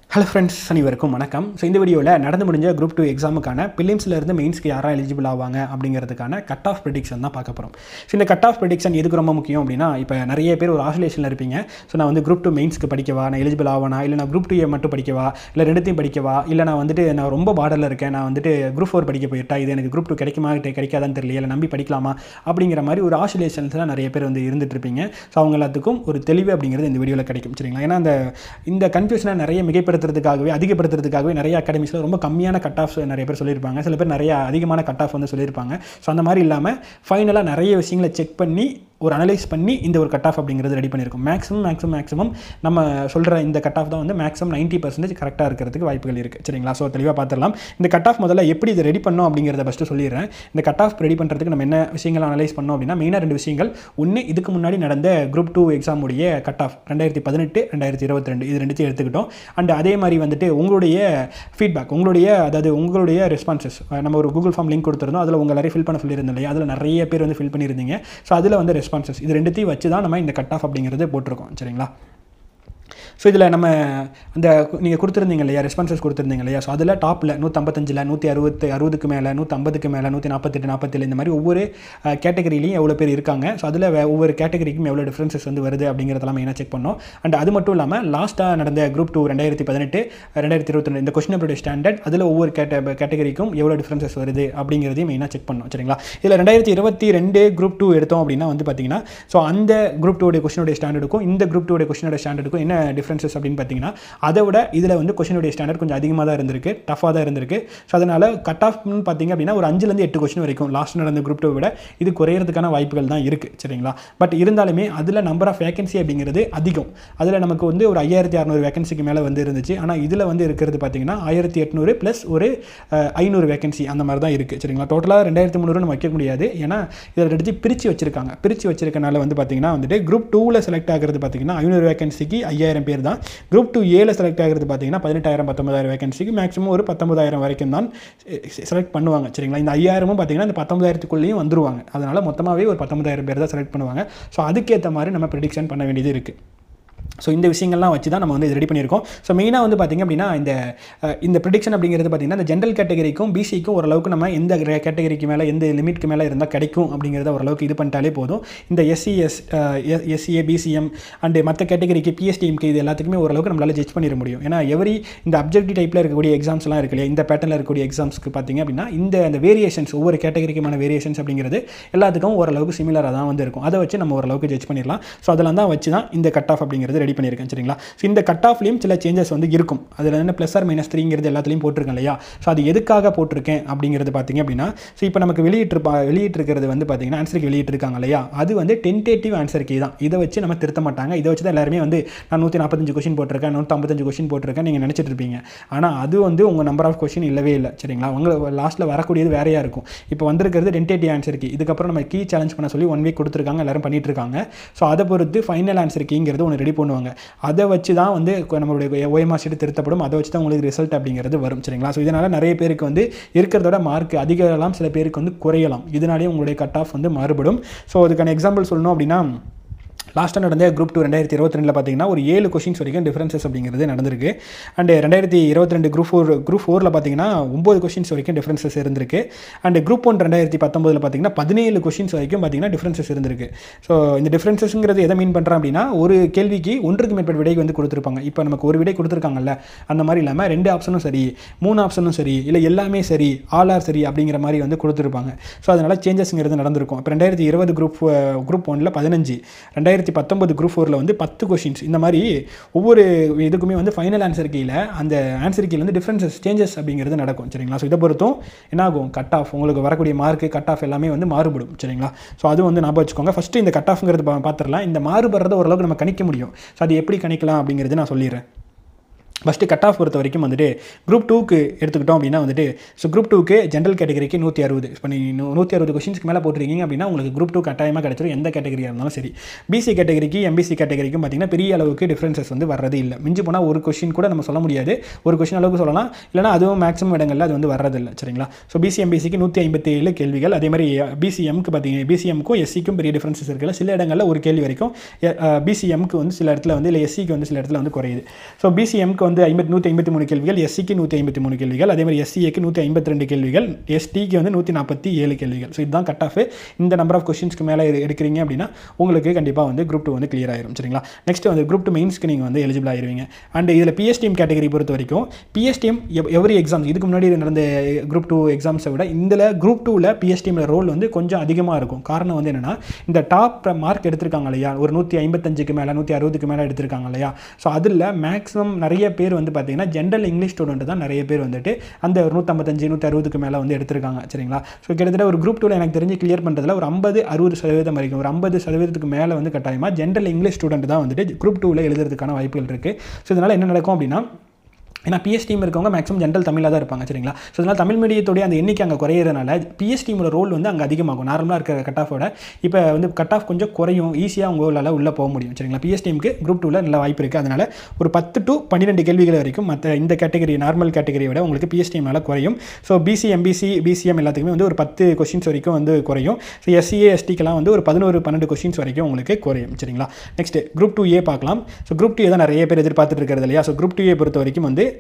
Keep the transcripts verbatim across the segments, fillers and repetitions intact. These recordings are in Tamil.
ஹலோ ஃப்ரெண்ட்ஸ், அனைவருக்கும் வணக்கம். ஸோ இந்த வீடியோவில் நடந்து முடிஞ்ச குரூப் டூ எக்ஸாமுக்கான பிலிம்ஸ்லேருந்து மெயின்ஸ்க்கு யாராக எலிஜிபிள் ஆவாங்க அப்படிங்கிறதுக்கான கட் ஆஃப் ப்ரெடிக்ஷன் தான் பார்க்க போகிறோம். ஸோ இந்த கட் ஆஃப் ப்ரெடிக்ஷன் எதுக்கு ரொம்ப முக்கியம் அப்படின்னா, இப்போ நிறைய பேர் ஒரு ஆசோலேஷனில் இருப்பீங்க. ஸோ நான் வந்து குரூப் டூ மெயின்ஸ்க்கு படிக்கவா, நான் எலிஜிபிள் ஆவானா, இல்லை நான் குரூப் டூ ஏ மட்டும் படிக்கவா, இல்லை ரெண்டுத்தையும் படிக்கவா, இல்லை நான் வந்துட்டு நான் ரொம்ப பார்டரில் இருக்கேன், நான் வந்துட்டு குரூப் ஃபோர் படிக்க போயிட்டா இது எனக்கு குரூப் டூ கிடைக்குமா கிடைக்காதான்னு தெரியல, இல்லை நம்பி படிக்கலாமா அப்படிங்கிற மாதிரி ஒரு ஆசோலேஷன்ஸ்லாம் நிறைய பேர் வந்து இருந்துட்டு இருப்பீங்க. ஸோ அவங்க எல்லாத்துக்கும் ஒரு தெளிவு அப்படிங்கிறது இந்த வீடியோவில் கிடைக்கும். சரிங்களா? ஏன்னா அந்த இந்த கன்ஃபியூஷனை நிறைய மிகைப்படுத்துறதுக்காகவே அதிக படுத்துறதுக்காகவே நிறைய அகாடமிஸில் ரொம்ப கம்மியான கட் ஆஃப் நிறைய பேர் சொல்லியிருப்பாங்க. சில பேர் நிறைய அதிகமான கட் ஆஃப் வந்து சொல்லியிருப்பாங்க. ஸோ அந்த மாதிரி இல்லாமல் ஃபைனலாக நிறைய விஷயங்களை செக் பண்ணி ஒரு அனலைஸ் பண்ணி இந்த ஒரு கட் ஆஃப் அப்படிங்கிறது ரெடி பண்ணியிருக்கோம். மேக்ஸிமம் மேக்ஸிமம் மேக்ஸிமம் நம்ம சொல்கிற இந்த கட் ஆஃப் தான் வந்து மேக்ஸிமம் நைன்ட்டி பர்சன்டேஜ் கரெக்டாக இருக்கிறதுக்கு வாய்ப்புகள் இருக்குது. சரிங்களா? ஸோ தெளிவாக பார்த்துடலாம். இந்த கட் ஆஃப் முதல்ல எப்படி இதை ரெடி பண்ணோம் அப்படிங்கிறத ஃபஸ்ட்டு சொல்லிடுறேன். இந்த கட் ஆஃப் ரெடி பண்ணுறதுக்கு நம்ம என்ன விஷயங்கள் அனலைஸ் பண்ணோம் அப்படின்னா, மெயினாக ரெண்டு விஷயங்கள். ஒன்று, இதுக்கு முன்னாடி நடந்த குரூப் டூ எக்ஸாமுடைய கட் ஆஃப் ரெண்டாயிரத்தி பதினெட்டு ரெண்டாயிரத்தி இருபத்தி ரெண்டு இது ரெண்டுத்தையும் எடுத்துக்கிட்டோம். அண்ட் அதே மாதிரி வந்துட்டு உங்களுடைய ஃபீட்பேக், உங்களுடைய அதாவது உங்களுடைய ரெஸ்பான்சஸ், நம்ம ஒரு கூகுள் ஃபார்ம் லிங்க் கொடுத்துருந்தோம். அதில் உங்கள் எல்லாரையும் ஃபில் பண்ண சொல்லியிருந்தோம் இல்லையா? அதில் நிறைய பேர் வந்து ஃபில் பண்ணியிருந்தீங்க. ஸோ அதில் வந்து ரெஸ்பான்சஸ் இது ரெண்டுத்தையும் வச்சு தான் நம்ம இந்த கட் ஆஃப் அப்படிங்கிறது போட்டிருக்கோம். சரிங்களா? ஸோ இதில் நம்ம அந்த நீங்கள் கொடுத்துருந்தீங்க இல்லையா, ரெஸ்பான்சஸ் கொடுத்துருந்தீங்க இல்லையா? ஸோ அதில் டாப்பில் நூற்றம்பத்தஞ்சில் நூற்றி அறுபத்து அறுபதுக்கு மேலே, நூற்றம்பதுக்கு மேலே, நூற்றி நாற்பத்தெட்டு நாற்பத்தேழு இந்த மாதிரி ஒவ்வொரு கேட்டகரியிலையும் எவ்வளோ பேர் இருக்காங்க. ஸோ அதில் ஒவ்வொரு கேட்டகரிக்கும் எவ்வளோ டிஃப்ரென்சஸ் வந்து வருது அப்படிங்கிறதெல்லாம் மெயினாக செக் பண்ணோம். அண்ட் அது மட்டும் இல்லாமல் லாஸ்ட்டாக நடந்த குரூப் டூ ரெண்டாயிரத்தி பதினெட்டு ரெண்டாயிரத்தி இருபத்தி ரெண்டு இந்த கொஸ்டின் பேப்பருடைய ஸ்டாண்டர்ட், அதில் ஒவ்வொரு கேட்ட கேட்டகரிக்கும் எவ்வளோ டிஃப்ரென்சஸ் வருது அப்படிங்கிறதையும் மெயினாக செக் பண்ணோம். சரிங்களா? இதில் ரெண்டாயிரத்தி இருபத்தி ரெண்டு குரூப் டூ எடுத்தோம் அப்படின்னா வந்து பார்த்தீங்கன்னா, ஸோ அந்த குரூப் டூடைய கொஸ்டினுடைய ஸ்டாண்டர்டுக்கும் இந்த குரூப் டூடைய கொஸ்டினுடைய ஸ்டாண்டர்டுக்கும் என்ன டிஃப்ரென்சஸ் அப்படின்னு பார்த்தீங்கன்னா, அதை விட இதில் வந்து கொஸ்டினுடைய ஸ்டாண்டர்ட் கொஞ்சம் அதிகமாக தான் இருந்திருக்கு, டஃபாக தான் இருந்திருக்கு. ஸோ அதனால் கட் ஆஃப்னு பார்த்தீங்க அப்படின்னா ஒரு அஞ்சுலேருந்து எட்டு கொஸ்டின் வரைக்கும் லாஸ்ட் நடந்த குரூப் டூ விட இது குறையிறதுக்கான வாய்ப்புகள் தான் இருக்குது. சரிங்களா? பட் இருந்தாலுமே அதில் நம்பர் ஆஃப் வேகன்சி அப்படிங்கிறது அதிகம். அதில் நமக்கு வந்து ஒரு ஐயாயிரத்தி அறநூறு வேகன்சிக்கு மேலே வந்து இருந்துச்சு. ஆனால் இதில் வந்து இருக்கிறது பார்த்தீங்கன்னா ஆயிரத்தி எட்நூறு ப்ளஸ் ஒரு ஐநூறு வேகன்சி அந்த மாதிரி தான் இருக்குது. சரிங்களா? டோட்டலாக ரெண்டாயிரத்தி முந்நூறு நம்ம வைக்க முடியாது. ஏன்னா இதில் எடுத்து பிரித்து வச்சிருக்காங்க. பிரித்து வச்சிருக்கனால வந்து பார்த்தீங்கன்னா வந்துட்டு குரூப் டூவில் செலக்ட் ஆகிறது பார்த்தீங்கன்னா ஐநூறு வேகன்சிக்கு ஐயாயிரம் பேர் தான். குரூப் டூ ஏல செலக்ட் ஆகிறது பார்த்தீங்கன்னா பதினெட்டாயிரம் பத்தொன்பதாயிரம் வேகன்சிக்கு மேக்ஸிமம் ஒரு பத்தொன்பதாயிரம் வரைக்கும் தான் செலக்ட் பண்ணுவாங்க. சரிங்களா? இந்த ஐயாயிரமும் பார்த்தீங்கன்னா இந்த பத்தொன்பதாயிரத்துக்குள்ளேயும் வந்துருவாங்க. அதனால் மொத்தமாகவே ஒரு பத்தொன்பதாயிரம் பேர் தான் செலக்ட் பண்ணுவாங்க. ஸோ அதுக்கேற்ற மாதிரி நம்ம ப்ரெடிக்ஷன் பண்ண வேண்டியது இருக்குது. ஸோ இந்த விஷயங்கள்லாம் வச்சு தான் நம்ம வந்து இது ரெடி பண்ணியிருக்கோம். ஸோ மெயினாக வந்து பார்த்திங்க அப்படின்னா இந்த இந்த ப்ரெடிக்ஷன் அப்படிங்கிறது பார்த்திங்கன்னா இந்த ஜென்ரல் கேட்டகரிக்கும் பிசிக்கும் ஓரளவுக்கு நம்ம எந்த கேட்டகரிக்கு மேலே எந்த லிமிட்க்கு மேலே இருந்தால் கிடைக்கும் அப்படிங்கிறத ஓரளவுக்கு இது பண்ணிட்டாலே போதும். இந்த எஸ்சிஎஸ் எஸ்சிஏ பிசிஎம் அண்டு மற்ற கேட்டகரிக்கு பிஎஸ்டிஎம்க்கு இது எல்லாத்துக்குமே ஓரளவுக்கு நம்மளால் ஜட்ஜ் பண்ணிட முடியும். ஏன்னா எவரி இந்த அப்ஜெக்டிவ் டைப்பில் இருக்கக்கூடிய எக்ஸாம்ஸ்லாம் இருக்கு இல்லையா, இந்த பேட்டர்னில் இருக்கக்கூடிய எக்ஸாம்ஸ்க்கு பார்த்திங்க அப்படின்னா இந்த அந்த வேரியேஷன்ஸ் ஒவ்வொரு கேட்டகரிக்குமான வேரியேஷன்ஸ் அப்படிங்கிறது எல்லாத்துக்கும் ஓரளவுக்கு சிமிலராக தான் வந்து இருக்கும். அதை வச்சு நம்ம ஓரளவுக்கு ஜட்ஜ் பண்ணிடலாம். ஸோ அதெல்லாம் தான் வச்சு தான் இந்த கட் ஆஃப் அப்படிங்கிறது ரெடி பண்ணியிருக்கேன். சரிங்களா? ஸோ இந்த கட் ஆஃப்லையும் சில சேஞ்சஸ் வந்து இருக்கும். அதில் என்ன ப்ளஸ் ஆர் மைனஸ் த்ரீங்கிறது எல்லாத்துலையும் போட்டிருக்கேன் இல்லையா? ஸோ அது எதுக்காக போட்டிருக்கேன் அப்படிங்கிறது பார்த்தீங்க அப்படின்னா, ஸோ இப்போ நமக்கு வெளியிட்டிருப்பா வெளியிட்டிருக்கிறது வந்து பார்த்தீங்கன்னா ஆன்சருக்கு வெளியிட்டிருக்காங்க இல்லையா, அது வந்து டென்டேட்டிவ் ஆன்சர் கீ தான். இதை வச்சு நம்ம திருத்த மாட்டாங்க. இதை வச்சு தான் எல்லாருமே வந்து நான் நூற்றி நாற்பத்தஞ்சு கொஸ்டின் போட்டிருக்கேன், நூற்றி ஐம்பத்தஞ்சு கொஸ்டின் போட்டிருக்கேன் நீங்கள் நினச்சிட்டு இருப்பீங்க. ஆனால் அது வந்து உங்கள் நம்பர் ஆஃப் கொஸ்டின் இல்லவே இல்லை. சரிங்களா? உங்கள் லாஸ்ட்டில் வரக்கூடியது வேறையாக இருக்கும். இப்போ வந்திருக்கிறது டென்டேட்டிவ் ஆன்சர் கீ. இதுக்கப்புறம் நம்ம கீ சேலஞ்ச் பண்ண சொல்லி ஒன் வீக் கொடுத்துருக்காங்க, எல்லாரும் பண்ணிட்டு இருக்காங்க. ஸோ அதை பொறுத்து ஃபைனல் ஆன்சர் கீங்கிறது ஒன்று ரெடி பண்ணுவாங்க. அதை வச்சு தான் வந்து நம்மளுடைய ஓஎம்ஆர் ஷீட் திருத்தப்படும். அதை வச்சு தான் உங்களுக்கு ரிசல்ட் அப்படிங்கிறது வரும். சரிங்களா? ஸோ இதனால் நிறைய பேருக்கு வந்து இருக்கிறதோட மார்க் அதிகலாம், சில பேருக்கு வந்து குறையலாம். இதனாலேயே உங்களுடைய கட் ஆஃப் வந்து மாறுபடும். ஸோ அதுக்கான எக்ஸாம்பிள் சொல்லணும் அப்படின்னா, லாஸ்ட்டாக நடந்த குரூப் டூ ரெண்டாயிரத்தி இருபத்தி ரெண்டில் பார்த்தீங்கன்னா ஒரு ஏழு கொஸ்டின்ஸ் வரைக்கும் டிஃப்ரென்சஸ் அப்படிங்கிறது நடந்திருக்கு. அண்ட் ரெண்டாயிரத்தி இருபத்தி ரெண்டு குரூப் ஃபோர் குரூப் ஃபோரில் பார்த்தீங்கன்னா ஒம்பது கொஸ்டின்ஸ் வரைக்கும் டிஃப்ரென்சஸ் இருந்திருக்கு. அண்ட் குரூப் ஒன் ரெண்டாயிரத்தி பத்தொம்பதில் பார்த்தீங்கன்னா பதினேழு கொஸ்டின்ஸ் வரைக்கும் பார்த்தீங்கன்னா டிஃப்ரென்சஸ் இருந்திருக்கு. ஸோ இந்த டிஃப்ரென்சஸ்ங்கிறது எதை மீன் பண்ணுறேன் அப்படின்னா, ஒரு கேள்விக்கு ஒன்றுக்கு மேற்பட்ட விடை வந்து கொடுத்துருப்பாங்க. இப்போ நமக்கு ஒரு விடை கொடுத்துருக்காங்கல்ல, அந்த மாதிரி இல்லாமல் ரெண்டு ஆப்ஷனும் சரி, மூணு ஆப்ஷனும் சரி, இல்லை எல்லாமே சரி, ஆல் ஆர் சரி அப்படிங்கிற மாதிரி வந்து கொடுத்துருப்பாங்க. ஸோ அதனால் சேஞ்சஸ்ங்கிறது நடந்திருக்கும். இப்போ ரெண்டாயிரத்தி இருபது குரூப் குரூப் ஒன்றில் பதினஞ்சு, ரெண்டாயிரத்தி பத்தொன்பது குரூப் ஃபோரில் வந்து பத்து கொஸ்டின்ஸ், இந்த மாதிரி ஒவ்வொரு இதுக்குமே வந்து ஃபைனல் ஆன்சர் கீழே அந்த ஆன்சர் கீழே வந்து டிஃப்ரென்சஸ் சேஞ்சஸ் அப்படிங்கிறது நடக்கும். சரிங்களா? ஸோ இதை பொறுத்தும் என்ன ஆகும், கட் ஆஃப் உங்களுக்கு வரக்கூடிய மார்க்கு கட் ஆஃப் எல்லாமே வந்து மாறுபடும். சரிங்களா? ஸோ அது வந்து ஞாபகம் வச்சுக்கோங்க. ஃபஸ்ட்டு இந்த கட் ஆஃப்ங்கிறது பார்த்துடலாம். இந்த மாறுபடுறத ஓரளவுக்கு நம்ம கணிக்க முடியும். ஸோ அது எப்படி கணிக்கலாம் அப்படிங்கிறது நான் சொல்லிடுறேன். ஃபஸ்ட்டு கட் ஆஃப் பொறுத்த வரைக்கும் வந்துட்டு குரூப் டூக்கு எடுத்துக்கிட்டோம் அப்படின்னா வந்துட்டு, ஸோ குரூப் டூக்கு ஜென்ரல் கேட்டகரிக்கு நூற்றி அறுபது இப்போ நீங்கள் நூற்றி அறுபது கொஸ்டின்ஸ்க்கு மேலே போட்டிருக்கீங்க அப்படின்னா உங்களுக்கு குரூப் டூ கட்டாயமாக கிடச்சிரும், எந்த கேட்டகரியாக இருந்தாலும் சரி. பிசி கேட்டகரிக்கு எம்பிசி கேட்டகரிக்கும் பார்த்தீங்கன்னா பெரிய அளவுக்கு டிஃப்ரென்சஸ் வந்து வர்றது இல்லை. மிஞ்சி போனால் ஒரு கொஸ்டின் கூட நம்ம சொல்ல முடியாது, ஒரு கொஸ்டின் அளவுக்கு சொல்லலாம், இல்லைனா அதுவும் மேக்ஸிமம் இடங்களில் அது வந்து வர்றதில்லை. சரிங்களா? ஸோ பிசி எம்பிசிக்கு நூற்றி ஐம்பத்தி ஏழு கேள்விகள். அதே மாதிரி பிசிஎம்க்கு பார்த்தீங்க பிசிஎம்க்கும் எஸ்சிக்கும் பெரிய டிஃப்ரென்சஸ் இருக்குல்ல, சில இடங்களில் ஒரு கேள்வி வரைக்கும் பிசிஎம்க்கு வந்து சில இடத்துல வந்து இல்லை எஸ்சிக்கு வந்து சில இடத்துல வந்து குறையுது. ஸோ பிசிஎம்க்கு வந்து ஐம்பத்தி நூற்றி ஐம்பத்தி மூணு கேள்விகள், எஸ்சிக்கு நூற்றி ஐம்பத்தி மூணு கேள்விகள், அதே மாதிரி எஸ்சிஏக்கு நூற்றி ஐம்பத்தி ரெண்டு கேள்விகள், எஸ்டிக்கு வந்து நூற்றி நாற்பத்தி ஏழு கேள்விகள். ஸோ இதுதான் கட் ஆஃப். இந்த நம்பர் ஆஃப் கொஸ்டின்ஸ்க்கு மேலே எடுக்கிறீங்க அப்படின்னா உங்களுக்கு கண்டிப்பாக வந்து குரூப் டூ வந்து கிளியர் ஆயிரும். சரிங்களா? நெக்ஸ்ட் வந்து குரூப் டூ மெயின்ஸ்க்கு நீங்கள் வந்து எலிஜிபிள் ஆயிருவீங்க. அண்ட் இதில் பிஎஸ்டிஎம் கேட்டகரி பொறுத்த வரைக்கும் பிஎஸ்டிஎம் எவ்ரி எக்ஸாம் இதுக்கு முன்னாடி நடந்த குரூப் டூ எக்ஸாம்ஸை விட இதில் குரூப் டூவில் பிஎஸ்டிஎம்ல ரோல் வந்து கொஞ்சம் அதிகமாக இருக்கும். காரணம் வந்து என்னென்னா, இந்த டாப் மார்க் எடுத்திருக்காங்க இல்லையா, ஒரு நூற்றி ஐம்பத்தஞ்சுக்கு மேலே நூற்றி அறுபதுக்கு மேலே எடுத்திருக்காங்க இல்லையா. ஸோ அதில் மேக்ஸிமம் நிறைய பேர் வந்து பார்த்தீங்கன்னா ஜென்ரல் இங்கிலீஷ் ஸ்டூடெண்ட் தான் நிறைய பேர் வந்துட்டு அந்த நூற்றம்பத்தஞ்சு நூற்றி அறுபதுக்கு மேலே வந்து எடுத்திருக்காங்க. சரிங்களா? ஸோ கிட்டத்தட்ட ஒரு குரூப் டூவில் எனக்கு தெரிஞ்சு கிளியர் பண்ணுறதுல ஒரு ஐம்பது அறுபது சதவீதம் வரைக்கும் ஒரு ஐம்பது சதவீதத்துக்கு மேலே வந்து கட்டாயமாக ஜென்ரல் இங்கிலீஷ் ஸ்டூடெண்ட் தான் வந்துட்டு குரூப் டூவில் எழுதுறதுக்கான வாய்ப்புகள் இருக்குது. ஸோ இதனால் என்ன நடக்கும் அப்படின்னா, ஏன்னா பிஎஸ்டிஎம் இருக்கவங்க மேக்ஸிமம் ஜென்ரல் தமிழில் தான் இருப்பாங்க. சரிங்களா? ஸோ அதனால் தமிழ் மீடியத்தோடைய அந்த எண்ணிக்கை அங்கே குறையிறதுனால பிஎஸ்டிஎமோட ரோல் வந்து அங்கே அதிகமாகும். நார்மலாக இருக்கிற கட் ஆஃபோட இப்போ வந்து கட் ஆஃப் கொஞ்சம் குறையும், ஈஸியாக உங்களால் உள்ளே போக முடியும். சரிங்களா? பிஎஸ்டிஎம்க்கு குரூப் டூவில் நல்ல வாய்ப்பு இருக்குது. அதனால் ஒரு பத்து டு பன்னிரெண்டு கேள்விகள் வரைக்கும் மற்ற இந்த கேட்டகரி நார்மல் கேட்டகரியை விட உங்களுக்கு பிஎஸ்டிஎம்னால குறையும். ஸோ பிசி எம்பிசி பிசிஎம் எல்லாத்துக்குமே வந்து ஒரு பத்து கொஸ்டின்ஸ் வரைக்கும் வந்து குறையும். ஸோ எஸ்சிஏ எஸ்டிக்கெல்லாம் வந்து ஒரு பதினோரு பன்னெண்டு கொஸ்டின்ஸ் வரைக்கும் உங்களுக்கு குறையும். சரிங்களா? நெக்ஸ்ட் குரூப் டூ ஏ பார்க்கலாம். ஸோ குரூப் டூ ஏ தான் நிறைய பேர் எதிர்பார்த்துட்டு இருக்கிறது இல்லையா. ஸோ குரூப் டூ ஏ பொறுத்த வரைக்கும் வந்து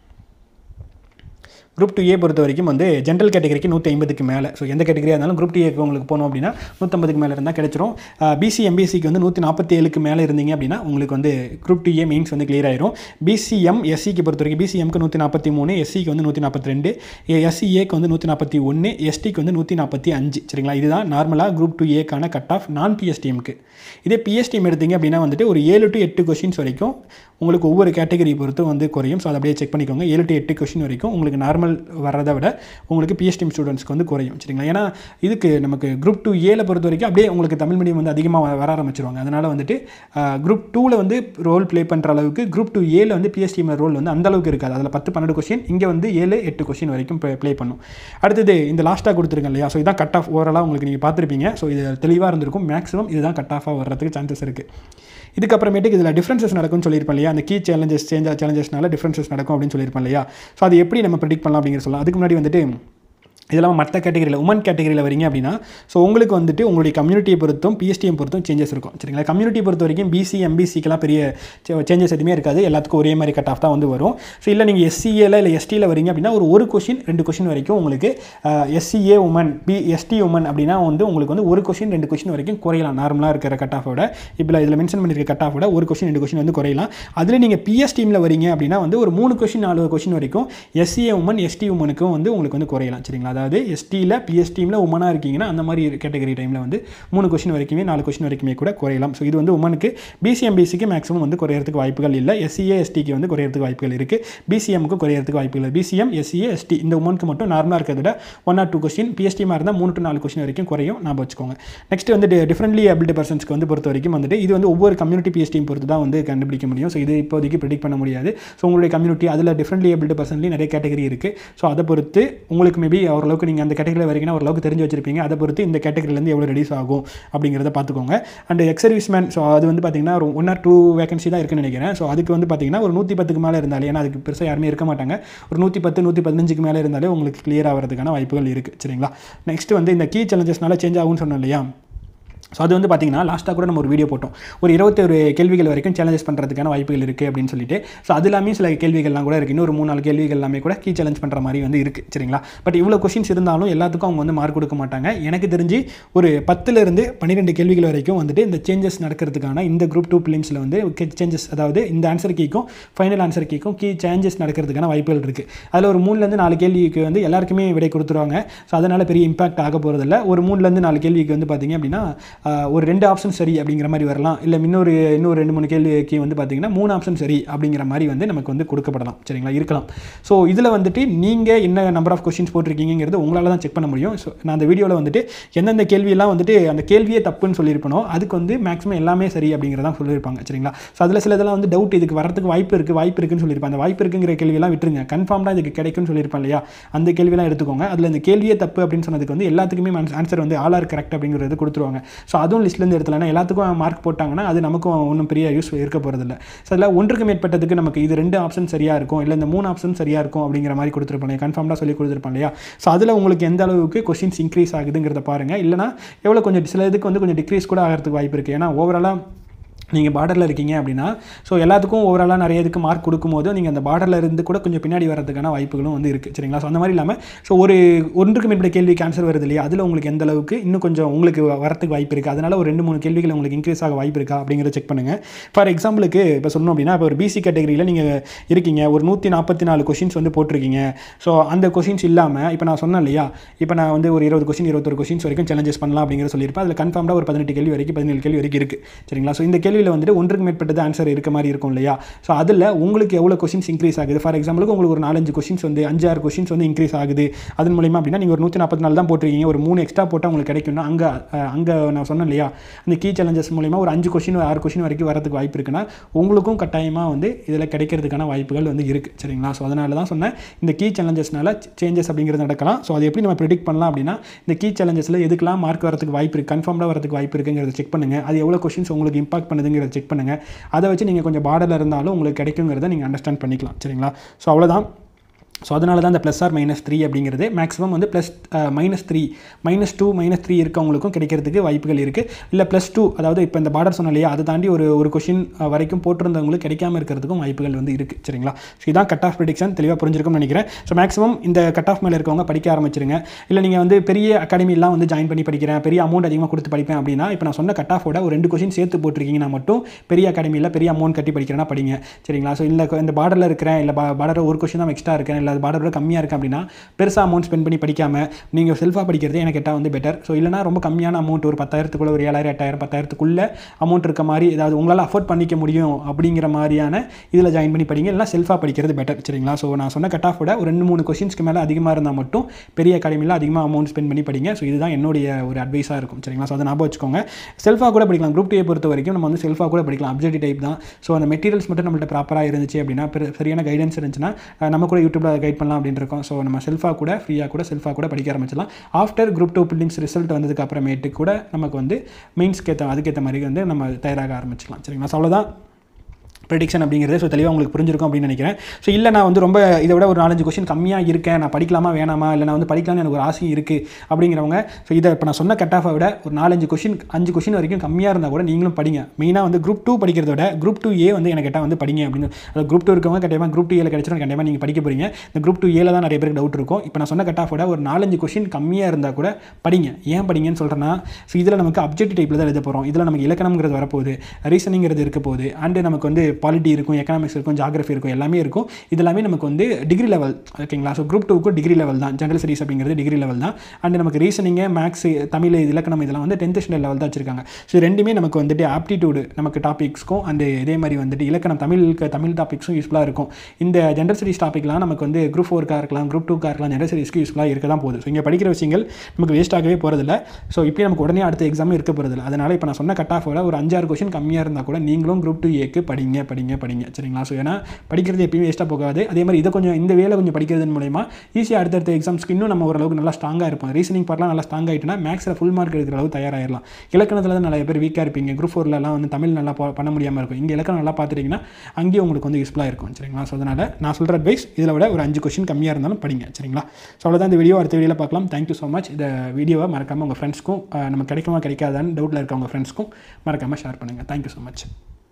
குரூப் டூ ஏ பொறுத்த வரைக்கும் வந்து ஜென்ரல் கேட்டகரிக்கு நூற்றி ஐம்பதுக்கு மேலே. ஸோ எந்த கேட்டகரியாக இருந்தாலும் குரூப் டூ ஏக்கு உங்களுக்கு போகணும் அப்படின்னா நூற்றம்பதுக்கு மேலே இருந்தால் கிடைச்சிரும். பிசி எம்பிசிக்கு வந்து நூற்றி நாற்பத்தி ஏழுக்கு மேலே இருந்தீங்க அப்படின்னா உங்களுக்கு வந்து குரூப் டூ ஏ மெயின்ஸ் வந்து கிளியர் ஆயிரும். பிசிஎம் எஸ்சிக்கு பொறுத்த வரைக்கும் பிசிஎம்க்கு நூற்றி நாற்பத்தி மூணு, எஸ்சிக்கு வந்து நூற்றி நாற்பத்தி ரெண்டு, எஸ்சிஏக்கு வந்து நூற்றி நாற்பத்தி ஒன்று, எஸ்டிக்கு வந்து நூற்றி நாற்பத்தி அஞ்சு. சரிங்களா? இதுதான் நார்மலாக குரூப் டூ ஏக்கான கட் ஆஃப் நான் பிஎஸ்டிஎம்க்கு. இதே பிஎஸ்டிஎம் எடுத்தீங்க அப்படின்னா வந்துட்டு ஒரு ஏழு டு எட்டு கொஸ்டின்ஸ் வரைக்கும் உங்களுக்கு ஒவ்வொரு கேட்டகரி பொறுத்து வந்து குறையும். ஸோ அதை அப்படியே செக் பண்ணிக்கோங்க. ஏழு டு எட்டு கொஸ்டின் வரைக்கும் உங்களுக்கு நார்மல் வர்றதை விட உங்களுக்கு பிஎஸ்டிஎம் ஸ்டூடெண்ட்ஸ்க்கு வந்து குறையும். சரிங்களா? ஏன்னா இதுக்கு நமக்கு குரூப் டூ ஏல பொறுத்த வரைக்கும் அப்படியே உங்களுக்கு தமிழ் மீடியம் வந்து அதிகமாக வர ஆரம்பிச்சிருவாங்க. அதனால் வந்துட்டு குரூப் டூவில் வந்து ரோல் ப்ளே பண்ணுற அளவுக்கு குரூப் டூ ஏல வந்து பிஎஸ்டிஎம் ரோல் வந்து அந்த அளவுக்கு இருக்காது. அதில் பத்து பன்னெண்டு கொஸ்டின், இங்கே வந்து ஏழு எட்டு கொஸ்டின் வரைக்கும் ப்ளே பண்ணும். அடுத்தது இந்த லாஸ்ட்டாக கொடுத்துருக்கேன் இல்லையா. ஸோ இதான் கட் ஆஃப் ஓவராலாக உங்களுக்கு நீங்கள் பார்த்துருப்பீங்க. ஸோ இது தெளிவாக இருந்திருக்கும். மேக்ஸிமம் இதுதான் கட் ஆஃபாக வர்றதுக்கு சான்சஸ் இருக்குது. இதுக்கப்புறமேட்டுக்கு இதில் டிஃப்ரென்சஸ் நடக்கும்னு சொல்லியிருப்பேன் இல்லையா. அந்த கீ சேலஞ்சஸ் சேஞ்ச் சேலஞ்சஸ்னால டிஃப்ரென்சஸ் நடக்கும் அப்படின்னு சொல்லியிருப்பேன் இல்லையா. ஸோ அது எப்படி நம்ம ப்ரெடிக்ட் பண்ணலாம் அப்படிங்கிற சொல்லலாம். அதுக்கு முன்னாடி வந்துட்டு இதெல்லாம் மற்ற கேட்டகரியில் உமன் கேட்டகரியில் வரீங்க அப்படின்னா ஸோ உங்களுக்கு வந்துட்டு உங்களுடைய கம்யூனிட்டியை பொறுத்தும் பிஎஸ்டிஎம் பொறுத்தும் சேஞ்சஸ் இருக்கும். சரிங்களா? கம்யூனிட்டி பொறுத்த வரைக்கும் பிசி எம்பிசிக்கெலாம் பெரிய சேஞ்சஸ் எதுவுமே இருக்காது. எல்லாத்துக்கும் ஒரே மாதிரி கட் ஆஃப் தான் வந்து வரும். ஸோ இல்லை நீங்கள் எஸ்சிஏல இல்லை எஸ்டியில் வரீங்க அப்படின்னா ஒரு ஒரு கொஷின் ரெண்டு கொஷின் வரைக்கும் உங்களுக்கு SCA women P ST women அப்படின்னா வந்து உங்களுக்கு வந்து ஒரு கொஷின் ரெண்டு கொஷின் வரைக்கும் குறையலாம். நார்மலாக இருக்கிற கட் ஆஃபோட இப்போ இதில் மென்ஷன் பண்ணியிருக்க கட் ஆஃபோட ஒரு கொஷின் ரெண்டு கொஷின் வந்து குறையலாம். அதில் நீங்கள் பிஎஸ்டிஎம்ல வரீங்க அப்படின்னா வந்து ஒரு மூணு கொஷின் நாலு கொஷின் வரைக்கும் எஸ்சிஏ உமன் எஸ்டி உமனுக்கும் வந்து உங்களுக்கு வந்து குறையலாம். சரிங்களா? அதாவது எஸ்டியில் பிஎஸ்டிஎம்ல உமனாக இருக்கீங்கன்னா அந்த மாதிரி கேட்டகரி டைமில் வந்து மூணு கொஸ்டின் வரைக்குமே நாலு கொஸ்டின் வரைக்குமே கூட குறையலாம். ஸோ இது வந்து உமனுக்கு. பிசிஎம்பிசிக்கு மேக்ஸிமம் வந்து குறையறதுக்கு வாய்ப்புகள் இல்லை. எஸ்சிஏ எஸ்டிக்கு வந்து குறையறதுக்கு வாய்ப்புகள் இருக்குது. பிசிஎம்க்கு குறையறதுக்கு வாய்ப்புகள் இல்லை. பிசிஎம் எஸ்சிஏ எஸ்டி இந்த உமனுக்கு மட்டும் நார்மலாக இருக்கிறத விட ஒன் ஆர் டூ கொஸ்டின், பிஎஸ்டிஎம்மாக இருந்தால் மூணு டு நாலு கொஸ்டின் வரைக்கும் குறையும். நான் வச்சுக்கோங்க. நெக்ஸ்ட் வந்து டிஃப்ரெண்ட்லி ஏபிள்டு பர்சன்ஸ்க்கு வந்து பொறுத்த வரைக்கும் வந்துட்டு இது வந்து ஒவ்வொரு கம்யூனிட்டி பிஎஸ்டிஎம் பொறுத்து தான் வந்து கண்டுபிடிக்க முடியும். ஸோ இது இப்போதைக்கு ப்ரெடிக்ட் பண்ண முடியாது. ஸோ உங்களுடைய கம்யூனிட்டி அதில் டிஃப்ரெண்ட்லி ஏபிள்டு பர்சன்ட்லேயும் நிறைய கேட்டகரி இருக்குது. ஸோ அதை பொறுத்து உங்களுக்கு மேபி ஓரளவுக்கு நீங்கள் அந்த கேட்டகரியில் வரைக்கும் ஓரளவுக்கு தெரிஞ்சு வச்சிருப்பீங்க. அதை பொறுத்து இந்த கேட்டகரியிலேருந்து எவ்வளோ ரெடியூஸ் ஆகும் அப்படிங்கிறத பார்த்துக்கோங்க. அண்ட் எக்ஸ் சர்வீஸ்மேன் ஸோ அது வந்து பார்த்தீங்கன்னா ஒரு ஒன் ஆர் டூ வேகன்சி தான் இருக்குன்னு நினைக்கிறேன். ஸோ அதுக்கு வந்து பார்த்தீங்கன்னா ஒரு நூற்றி பத்துக்கு மேலே இருந்தாலே, ஏன்னா அதுக்கு பெருசாக யாருமே இருக்க மாட்டாங்க, ஒரு நூற்றி பத்து நூற்றி பதினஞ்சுக்கு மேலே இருந்தாலே உங்களுக்கு கிளியர் ஆகிறதுக்கான வாய்ப்புகள் இருக்குது. சரிங்களா? நெக்ஸ்ட் வந்து இந்த கீ சேலஞ்சஸ்னால சேஞ்ச் ஆகும்னு சொன்னோம் இல்லையா. ஸோ அது வந்து பார்த்திங்கன்னா லாஸ்ட்டாக கூட நம்ம ஒரு வீடியோ போட்டோம். ஒரு இருபத்தொரு கேள்விகள் வரைக்கும் சேலஞ்சஸ் பண்ணுறதுக்கான வாய்ப்புகள் இருக்குது அப்படின்னு சொல்லிட்டு. ஸோ அது எல்லாமே சில கேள்விகள்லாம் கூட இருக்குது. இன்னொரு மூணு நாலு கேள்விகள் எல்லாமே கூட கீ சேலஞ்ச் பண்ணுற மாதிரி வந்து இருக்குது. சரிங்களா? பட் இவ்வளோ கொஸ்டின்ஸ் இருந்தாலும் எல்லாத்துக்கும் அவங்க வந்து மார்க் கொடுக்க மாட்டாங்க. எனக்கு தெரிஞ்சு ஒரு பத்துலேருந்து பன்னிரெண்டு கேள்விகள் வரைக்கும் வந்துட்டு இந்த சேஞ்சஸ் நடக்கிறதுக்கான இந்த குரூப் டூ பிலிம்ஸில் வந்து சேஞ்சஸ், அதாவது இந்த ஆன்சர் கீக்கும் ஃபைனல் ஆன்சர் கீக்கும் கீ சேஞ்சஸ் நடக்கிறதுக்கான வாய்ப்புகள் இருக்குது. அதில் ஒரு மூணுலேருந்து நாலு கேள்விக்கு வந்து எல்லாருக்குமே விடை கொடுத்துருவாங்க. ஸோ அதனால் பெரிய இம்பாக்ட் ஆக போகிறதில்ல. ஒரு மூணுலேருந்து நாலு கேள்விக்கு வந்து பார்த்திங்க அப்படின்னா ஒரு ரெண்டு ஆப்ஷன் சரி அப்படிங்கிற மாதிரி வரலாம். இல்லை இன்னொரு இன்னொரு ரெண்டு மூணு கேள்விக்கு வந்து பார்த்தீங்கன்னா மூணு ஆப்ஷன் சரி அப்படிங்கிற மாதிரி வந்து நமக்கு வந்து கொடுக்கப்படலாம். சரிங்களா? இருக்கலாம். ஸோ இதில் வந்துட்டு நீங்கள் என்ன நம்பர் ஆஃப் கொஸ்டின்ஸ் போட்டிருக்கீங்கிறது உங்களால் தான் செக் பண்ண முடியும். ஸோ நான் அந்த வீடியோவில் வந்துட்டு எந்தெந்த கேள்வியெல்லாம் வந்துட்டு அந்த கேள்வியே தப்புன்னு சொல்லியிருப்பனோ அதுக்கு வந்து மேக்ஸிமம் எல்லாமே சரி அப்படிங்கிறதான் சொல்லியிருப்பாங்க. சரிங்களா? ஸோ அதில் சில இதெல்லாம் வந்து டவுட், இதுக்கு வரதுக்கு வாய்ப்பு இருக்குது வாய்ப்பு இருக்குன்னு சொல்லியிருப்பாங்க. அந்த வாய்ப்பு இருக்குங்கிற கேள்வியெல்லாம் விட்டுருங்க. கன்ஃபார்மாக இதுக்கு கிடைக்கும்னு சொல்லியிருப்பாங்க இல்லையா, அந்த கேள்வியெல்லாம் எடுத்துக்கோங்க. அதில் இந்த கேள்வியே தப்பு அப்படின்னு சொன்னதுக்கு வந்து எல்லாத்துக்குமே ஆன்சர் வந்து ஆல் ஆர் கரெக்ட் அப்படிங்கிறது கொடுத்துருவாங்க. ஸோ அதுவும் லிஸ்ட்லேருந்து எடுத்துலன்னா எல்லாத்துக்கும் மார்க் போட்டாங்கன்னா அது நமக்கும் ஒன்றும் பெரிய யூஸ் இருக்க போகிறதில்ல. ஸோ அதில் ஒன்றுக்கு மேற்பட்டதுக்கு நமக்கு இது ரெண்டு ஆப்ஷன் சரியாக இருக்கும், இல்லை இந்த மூணு ஆப்ஷன் சரியாக இருக்கும் அப்படிங்கிற மாதிரி கொடுத்துருப்பாங்க. கன்ஃபார்மாக சொல்லி கொடுத்துருப்பாங்க இல்லையா. ஸோ அதில் உங்களுக்கு எந்த அளவுக்கு கொஸ்டின்ஸ் இன்க்ரீஸ் ஆகுதுங்கிறத பாருங்கள். இல்லைனா எவ்வளோ கொஞ்சம் சில இதுக்கு வந்து கொஞ்சம் டிக்ரீஸ் கூட ஆகிறதுக்கு வாய்ப்பு இருக்குது. ஏன்னா ஓவராலாக நீங்கள் பார்டரில் இருக்கீங்க அப்படின்னா ஸோ எல்லாத்துக்கும் ஓவராலாக நிறைய இதுக்கு மார்க் கொடுக்கும்போது நீங்கள் அந்த பார்டரில் இருந்து கூட கொஞ்சம் பின்னாடி வரதுக்கான வாய்ப்புகளும் வந்து இருக்குது சரிங்களா. ஸோ அந்த மாதிரி இல்லாமல் ஸோ ஒரு ஒன்றுக்கு மேற்பட்ட கேள்விக்கு ஆன்சர் வருது இல்லையா, அதில் உங்களுக்கு எந்த அளவுக்கு இன்னும் கொஞ்சம் உங்களுக்கு வரத்துக்கு வாய்ப்பு இருக்குது, அதனால் ஒரு ரெண்டு மூணு கேள்விகள் உங்களுக்கு இன்க்ரீஸ் ஆக வாய்ப்பு இருக்கா அப்படிங்கிறத செக் பண்ணுங்கள். ஃபார் எக்ஸாம்பிளுக்கு இப்போ சொல்லணும் அப்படின்னா இப்போ ஒரு பிசி கேட்டகரியில் நீங்கள் இருக்கீங்க, ஒரு நூற்றி நாற்பத்தி நாலு கொஷின்ஸ் வந்து போட்டிருக்கீங்க. ஸோ அந்த கொஷின்ஸ் இல்லாமல் இப்போ நான் சொன்னேன் இல்லையா, இப்போ நான் வந்து ஒரு இருபது கொஷின் இருபத்தொரு கொஷின்ஸ் வரைக்கும் சேலஞ்சஸ் பண்ணலாம் அப்படிங்கிற சொல்லியிருப்பேன். அதில் கன்ஃபார்மாக ஒரு பதினெட்டு கேள்வி வரைக்கும் பதினேழு கேள்வி வரைக்கும் இருக்குது சரிங்களா. ஸோ இந்த கேள்வி வந்துட்டு ஒன்றுக்கு மேற்பட்டது ஆன்சர் இருக்க மாதிரி இருக்கும் இல்லையா. ஸோ அதில் உங்களுக்கு எவ்வளோ கொஷின்ஸ் இன்க்ரீஸ் ஆகுது, ஃபார் எக்ஸாம்பிளுக்கு உங்களுக்கு ஒரு நாலஞ்சு கொஷின்ஸ் வந்து அஞ்சு ஆறு கொஷின்ஸ் வந்து இன்க்ரீஸ் ஆகுது அதன் மூலியமாக அப்படின்னா நீங்கள் ஒரு நூற்றி நாற்பத்தி நாலு தான் போட்டிருக்கீங்க, ஒரு மூணு எக்ஸ்ட்ரா போட்டால் உங்களுக்கு கிடைக்கும்னா அங்கே அங்கே நான் சொன்னேன் இல்லையா அந்த கீ சேலஞ்சஸ் மூலிமா ஒரு அஞ்சு கொஷின் ஆறு கொஷின் வரைக்கும் வரதுக்கு வாய்ப்பு இருக்குன்னா உங்களுக்கும் கட்டாயமாக வந்து இதில் கிடைக்கிறதுக்கான வாய்ப்புகள் வந்து இருக்குது சரிங்களா. ஸோ அதனால தான் சொன்னேன் இந்த கீ சேலஞ்சஸ்னால சேஞ்சஸ் அப்படிங்கிறது நடக்கலாம். ஸோ அது எப்படி நம்ம ப்ரெடிக்ட் பண்ணலாம் அப்படின்னா இந்த கீ சேலஞ்சஸில் எதுக்கெல்லாம் மார்க் வரதுக்கு வாய்ப்பு இருக்குது, கன்ஃபார்மாக வரதுக்கு வாய்ப்பு இருக்குங்கிறத செக் பண்ணுங்கள். அது எவ்வளோ கொஷின்ஸ் உங்களுக்கு இம்பாக்ட் பண்ணுதுங்கிறத செக் பண்ணுங்கள். அதை வச்சு நீங்கள் கொஞ்சம் பார்டரில் இருந்தாலும் உங்களுக்கு கிடைக்குங்கிறத நீங்கள் அண்டர்ஸ்டாண்ட் பண்ணிக்கலாம் சரிங்களா. ஸோ அவ்வளோதான். ஸோ அதனால தான் இந்த ப்ளஸ் ஆர் மைனஸ் த்ரீ அப்படிங்கிறது மேக்ஸிமம் வந்து plus minus three minus two minus three இருக்கவங்களுக்கும் கிடைக்கிறதுக்கு வாய்ப்புகள் இருக்குது. இல்லை ப்ளஸ் டூ அதாவது இப்போ இந்த பார்டர் சொன்ன இல்லையா அதை தாண்டி ஒரு ஒரு கொஷின் வரைக்கும் போட்டிருந்தவங்களுக்கு கிடைக்காம இருக்கிறதுக்கும் வாய்ப்புகள் வந்து இருக்குது சரிங்களா. ஸோ இதான் கட் ஆஃப் ப்ரெடிக்ஷன், தெளிவாக புரிஞ்சிருக்கும்னு நினைக்கிறேன். ஸோ மேக்ஸிமம் இந்த கட் ஆஃப் மேலே இருக்கவங்க படிக்க ஆரம்பிச்சிருங்க. இல்லை நீங்கள் வந்து பெரிய அகாடமிலாம் வந்து ஜாயின் பண்ணி படிக்கிறேன், பெரிய அமௌண்ட் அதிகமாக கொடுத்து படிப்பேன் அப்படின்னா இப்போ நான் சொன்ன கட் ஆஃபோட ஒரு ரெண்டு கொஷின் சேர்த்து போட்டிருக்கீங்கன்னா மட்டும் பெரிய அகாடமியில் பெரிய அமௌண்ட் கட்டி படிக்கிறேன்னா படிங்க சரிங்களா. ஸோ இல்லை இந்த பார்டரில் இருக்கிறேன், இல்லை பார்டர் ஒரு கொஷின் தான் எக்ஸ்ட்ரா இருக்கேன், இல்லை பார்டரோட கம்மியாக இருக்குது அப்படின்னா பெருசாக அமௌண்ட் ஸ்பெண்ட் பண்ணி படிக்காமல் நீங்கள் செல்ஃபாக படிக்கிறது எனக்கு கேட்டால் வந்து பெட்டர். ஸோ இல்லைனா ரொம்ப கம்மியான அமௌண்ட் ஒரு பத்தாயிரத்துக்குள்ள ஒரு ஏழாயிரம் எட்டாயிரம் பத்தாயிரத்துக்குள்ளே அமௌண்ட் இருக்க மாதிரி ஏதாவது உங்களால் அஃபோர்ட் பண்ணிக்க முடியும் அப்படிங்கிற மாதிரியான இதில் ஜாயின் பண்ணி படிங்க, இல்லைனா செல்ஃபாக படிக்கிறது பெட்டர் சரிங்களா. ஸோ நான் சொன்ன கட் ஆஃபோட ஒரு ரெண்டு மூணு கொஷின்ஸ்க்கு மேலே அதிகமாக இருந்தால் மட்டும் பெரிய அகாடமியில் அதிகமாக அமௌண்ட் ஸ்பெண்ட் பண்ணி படிங்க. ஸோ இதுதான் என்னுடைய ஒரு அட்வைஸாக இருக்கும் சரிங்களா. ஸோ அதை ஞாபகம் வச்சுக்கோங்க. செல்ஃபாக கூட படிக்கலாம், குரூப் டூ பொறுத்த வரைக்கும் நம்ம வந்து செல்ஃபாக கூட படிக்கலாம், அப்ஜெக்டிவ் டைப் தான். ஸோ அந்த மெட்டீரியல்ஸ் மட்டும் நம்மள்ட்ட ப்ராப்பராக இருந்துச்சு அப்படின்னா சரியான கைடன்ஸ் இருந்துச்சுன்னா நம்ம கூட யூடியூப்பில் கைட் பண்ணலாம் அப்படின்னு இருக்கோம். ஸோ நம்ம செல்ஃபாக கூட ஃப்ரீயாக கூட செல்ஃபாக கூட படிக்க ஆரம்பிச்சிடலாம். After group two buildings result வந்ததுக்கு அப்புறமேட்டு கூட நமக்கு வந்து மெயின்ஸ்க்கு ஏற்ற அதுக்கேற்ற மாதிரி வந்து நம்ம தயாராக ஆரம்பிச்சிக்கலாம் சரிங்களா. ஸோ அவ்வளோதான் ப்ரெடிக்ஷன் அப்படிங்கிறது. ஸோ தெளிவாக உங்களுக்கு புரிஞ்சிருக்கும் அப்படின்னு நினைக்கிறேன். ஸோ இல்லை நான் வந்து ரொம்ப இதை விட ஒரு நாலஞ்சு கொஸ்டின் கம்மியாக இருக்கேன், நான் படிக்கலாமா வேணாமா, இல்லை நான் வந்து படிக்கலாம்னு எனக்கு ஒரு ஆசை இருக்குது அப்படிங்கிறவங்க ஸோ இதை இப்போ நான் சொன்ன கட் ஆஃபை விட ஒரு நாலஞ்சு கொஸ்டின் அஞ்சு கொஸ்டின் வரைக்கும் கம்மியாக இருந்தால் கூட நீங்களும் படிங்க. மெயினாக வந்து குரூப் டூ படிக்கிறத விட குரூப் டூ ஏ வந்து எனக்கு கேட்டால் வந்து படிங்க அப்படின்னு. அது குரூப் டூ இருக்கவங்க கண்டிப்பாக குரூப் டூ ஏல கிடைச்சிடும், கண்டிப்பாக நீங்கள் படிக்க போகிறீங்க. இந்த குரூப் டூ ஏல தான் நிறைய பேருக்கு டவுட் இருக்கும். இப்போ நான் சொன்ன கட் ஆஃபோட ஒரு நாலஞ்சு கொஸ்டின் கம்மியாக இருந்தால் கூட படிங்க. ஏன் படிங்கன்னு சொல்கிறேன்னா ஸோ இதில் நமக்கு அப்ஜெக்டிவ் டைப்பில் தான் எழுத போகிறோம். இதில் நமக்கு இலக்கணம்ங்கிறது வரப்போகுது, ரீசனிங்கிறது இருக்க போகுது, அண்டு நமக்கு வந்து பாலிட்டி இருக்கும், எக்கனாமிக்ஸ் இருக்கும், ஜியோகிராஃபி இருக்கும், எல்லாமே இருக்கும். இதெல்லாமே நமக்கு வந்து டிகிரி லெவல் ஓகேங்களா. ஸோ குரூப் டூக்கு டிகிரி லெவல் தான், ஜெனரல் ஸ்டடீஸ் அப்படிங்கிறது டிகிரி லெவல் தான். அண்ட் நமக்கு ரீசனிங்கு மேக்ஸ் தமிழ் இலக்கணம் இதெல்லாம் வந்து டென்த் ஸ்டாண்டர்ட் லெவல் தான் வச்சிருக்காங்க. ஸோ ரெண்டுமே நமக்கு வந்துட்டு ஆப்டிடியூடு நமக்கு டாபிக்ஸ்க்கும் அண்ட் இதே மாதிரி வந்துட்டு இலக்கணம் தமிழுக்கு தமிழ் டாபிக்ஸும் யூஸ்ஃபுல்லாக இருக்கும். இந்த ஜெனரல் ஸ்டடீஸ் டாப்பிக்லாம் நமக்கு வந்து குரூப் ஃபோர்க்காக இருக்கலாம், குரூப் டூக்காக இருக்கலாம், ஜெனரல் ஸ்டடீஸ்க்கு யூஸ்ஃபுல்லாக இருக்க தான் போகுது. ஸோ இங்கே படிக்கிற விஷயங்கள் நமக்கு வேஸ்ட் ஆகவே போகிறதில்ல. ஸோ இப்படி நமக்கு உடனே அடுத்த எக்ஸாம் இருக்க போகிறதில்ல. அதனால் இப்போ நான் சொன்ன கட் ஆஃபோட ஒரு அஞ்சாறு கொஸ்டின் கம்மியாக இருந்தால் கூட நீங்களும் குரூப் டூ ஏக்கு படிங்க படிங்க படிங்க சரிங்களா. ஸோ ஏன்னா படிக்கிறது எப்பயும் வேஸ்ட்டாக போகாது. அதே மாதிரி இதை கொஞ்சம் இந்த வேலை கொஞ்சம் படிக்கிறதன் மூலமா ஈஸியாக அடுத்தடுத்த எக்ஸாம்ஸ்க்கு இன்னும் நம்ம ஓரளவுக்கு நல்லா ஸ்ட்ராங்காக இருப்போம். ரீசனிங் பார்ட்லாம் நல்லா ஸ்ட்ராங் ஆகிட்டுனா மேக்ஸில் ஃபுல் மார்க் எடுக்கிற அளவு தயாராகிடலாம். இலக்கணத்தில் தான் நிறைய பேர் வீக்காக இருப்பீங்க, குரூப் ஃபோர்லாம் வந்து தமிழ் நல்லா பண்ண முடியாமல் இருக்கும். இங்கே இலக்கணம் நல்லா பார்த்துட்டிங்கன்னா அங்கேயும் உங்களுக்கு வந்து யூஸ்ஃபுல்லாக இருக்கும் சரிங்களா. ஸோ அதனால் நான் சொல்கிற அட்வைஸ் இதில் விட ஒரு அஞ்சு கொஸ்டின் கம்மியாக இருந்தாலும் படிங்க சரிங்களா. ஸோ அவ்வளோதான் இந்த வீடியோ. அடுத்த வீடியோவில் பார்க்கலாம். Thank you so much. இந்த வீடியோவை மறக்காமல் உங்கள் ஃப்ரெண்ட்ஸ்க்கும் நம்ம கிடைக்குமா கிடைக்காதான்னு டவுட்டில் இருக்க உங்கள் ஃப்ரெண்ட்ஸ்க்கும் மறக்காமல் ஷேர் பண்ணுங்கள். Thank you so much.